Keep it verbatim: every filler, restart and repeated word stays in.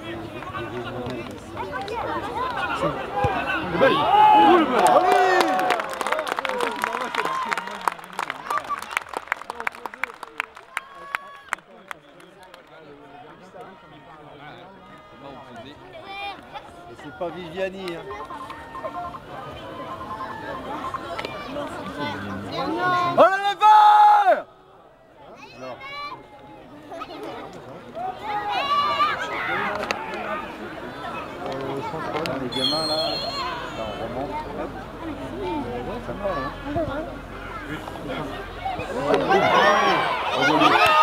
C'est pas Viviani. Hein. Oh le leveur! Non. Euh, sans problème, les gamins là, là on remonte. Ça va, hein?